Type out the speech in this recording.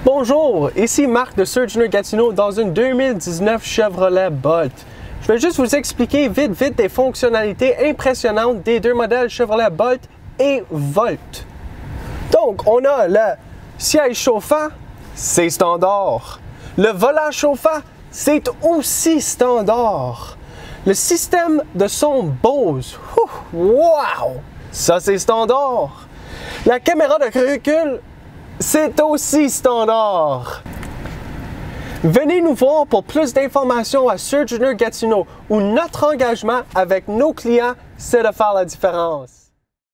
Bonjour, ici Marc de Surgener Gatineau dans une 2019 Chevrolet Bolt. Je vais juste vous expliquer vite des fonctionnalités impressionnantes des deux modèles Chevrolet Bolt et Volt. Donc, on a le siège chauffant, c'est standard. Le volant chauffant, c'est aussi standard. Le système de son Bose, wow! Ça c'est standard. La caméra de recul, c'est aussi standard. Venez nous voir pour plus d'informations à Surgener Gatineau où notre engagement avec nos clients, c'est de faire la différence.